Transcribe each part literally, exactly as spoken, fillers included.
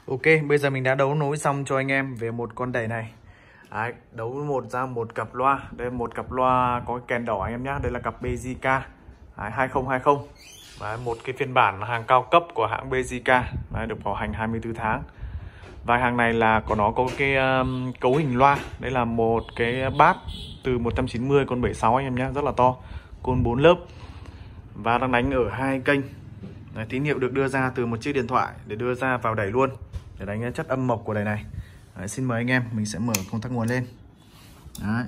Ok, bây giờ mình đã đấu nối xong cho anh em về một con đẩy này. Đấy, đấu một ra một cặp loa. Đây một cặp loa có kèn đỏ anh em nhé. Đây là cặp bê giê ca Đấy, hai không hai không. Đấy, một cái phiên bản hàng cao cấp của hãng bê giê ca. Đấy, được bảo hành hai mươi tư tháng. Và hàng này là có nó có cái um, cấu hình loa. Đây là một cái bass từ một trăm chín mươi con bảy mươi sáu anh em nhé, rất là to, côn bốn lớp. Và đang đánh ở hai kênh. Đấy, tín hiệu được đưa ra từ một chiếc điện thoại để đưa ra vào đẩy luôn, để đánh chất âm mộc của đẩy này. Đấy, xin mời anh em, mình sẽ mở công tắc nguồn lên. Đấy.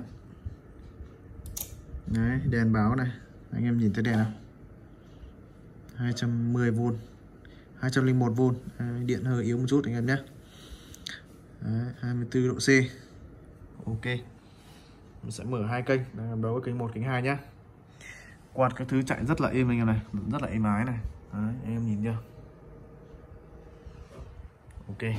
Đấy, đèn báo này, anh em nhìn thấy đèn không? hai trăm mười vôn, hai trăm lẻ một vôn. Đấy, điện hơi yếu một chút anh em nhé. Đấy, hai mươi tư độ C. Ok, mình sẽ mở hai kênh, đang đấu kênh một, kênh hai nhé. Quạt các thứ chạy rất là êm anh em này, rất là êm ái này. Đấy, anh em nhìn chưa? Ok.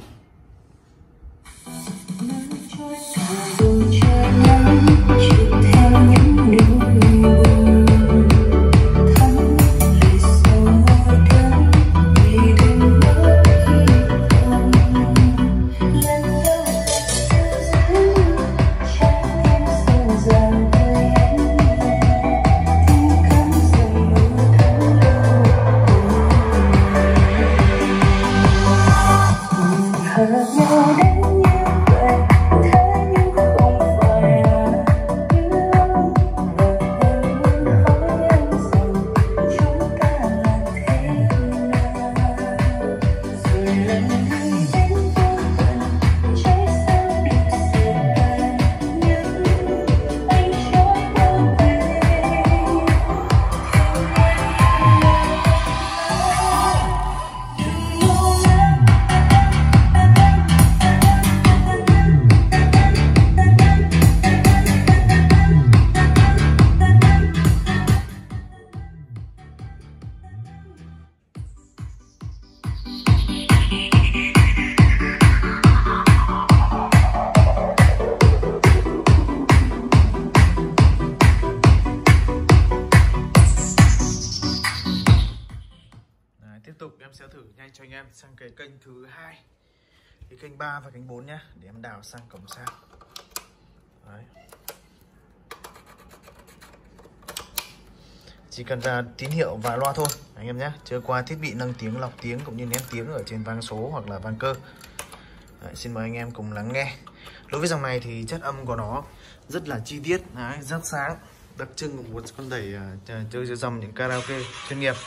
Tiếp tục em sẽ thử nhanh cho anh em sang cái kênh thứ hai, cái kênh ba và kênh bốn nhé, để em đào sang cổng sao. Đấy. Chỉ cần ra tín hiệu và loa thôi anh em nhé, chưa qua thiết bị nâng tiếng, lọc tiếng cũng như nén tiếng ở trên vang số hoặc là vang cơ. Đấy, xin mời anh em cùng lắng nghe. Đối với dòng này thì chất âm của nó rất là chi tiết, đấy, rất sáng, đặc trưng của một con đẩy uh, chơi dòng những karaoke chuyên nghiệp.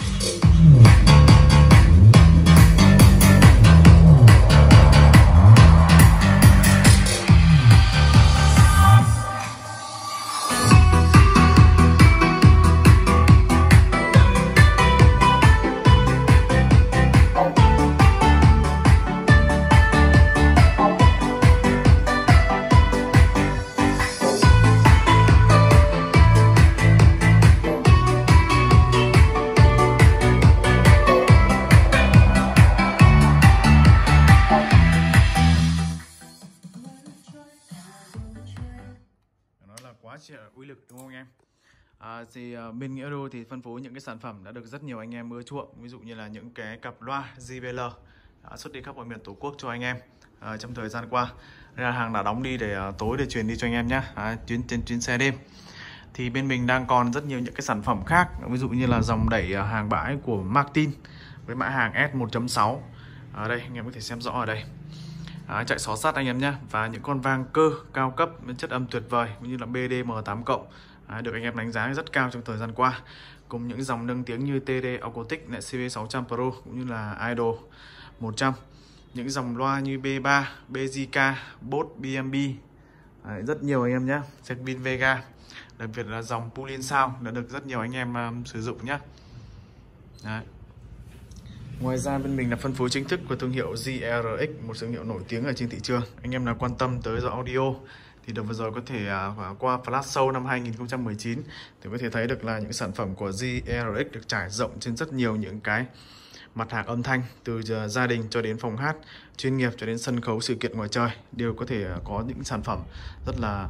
Quá trời uy lực đúng không anh em? À, thì uh, bên Nghĩa Audio thì phân phối những cái sản phẩm đã được rất nhiều anh em ưa chuộng, ví dụ như là những cái cặp loa gi bê lờ đã xuất đi khắp mọi miền tổ quốc cho anh em uh, trong thời gian qua. Đây là hàng đã đóng đi để uh, tối để chuyển đi cho anh em nhé, à, chuyến trên chuyến xe đêm. Thì bên mình đang còn rất nhiều những cái sản phẩm khác, ví dụ như là dòng đẩy uh, hàng bãi của Martin với mã hàng S một chấm sáu. Ở đây anh em có thể xem rõ ở đây. À, chạy xó sắt anh em nhé, và những con vang cơ cao cấp với chất âm tuyệt vời như là bê đê em tám cộng, à, được anh em đánh giá rất cao trong thời gian qua, cùng những dòng nâng tiếng như tê đê Acoustic, xê vê sáu trăm Pro cũng như là Idol một trăm, những dòng loa như bê ba, bê giê ca, Bose, bê em bê, à, rất nhiều anh em nhé, Techvin Vega, đặc biệt là dòng Pulin Sound đã được rất nhiều anh em um, sử dụng nhé. Đấy. Ngoài ra bên mình là phân phối chính thức của thương hiệu giê rờ ích, một thương hiệu nổi tiếng ở trên thị trường. Anh em nào quan tâm tới dòng audio thì đợt vừa rồi có thể uh, qua Flash Show năm hai nghìn không trăm mười chín thì có thể thấy được là những sản phẩm của giê rờ ích được trải rộng trên rất nhiều những cái mặt hàng âm thanh, từ gia đình cho đến phòng hát chuyên nghiệp cho đến sân khấu sự kiện ngoài trời đều có thể có những sản phẩm rất là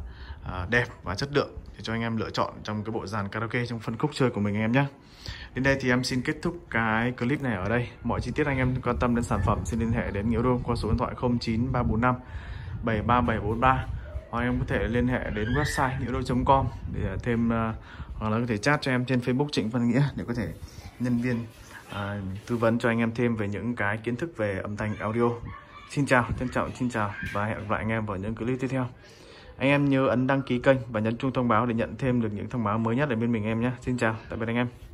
à, đẹp và chất lượng để cho anh em lựa chọn trong cái bộ dàn karaoke trong phân khúc chơi của mình anh em nhé. Đến đây thì em xin kết thúc cái clip này ở đây. Mọi chi tiết anh em quan tâm đến sản phẩm xin liên hệ đến Nghĩa Euro qua số điện thoại không chín ba bốn năm bảy ba bảy bốn ba, hoặc em có thể liên hệ đến website nghĩa euro chấm com để thêm uh, hoặc là có thể chat cho em trên Facebook Trịnh Văn Nghĩa để có thể nhân viên uh, tư vấn cho anh em thêm về những cái kiến thức về âm thanh audio. Xin chào, trân trọng xin chào và hẹn gặp lại anh em vào những clip tiếp theo. Anh em nhớ ấn đăng ký kênh và nhấn chuông thông báo để nhận thêm được những thông báo mới nhất ở bên mình em nhé. Xin chào, tạm biệt anh em.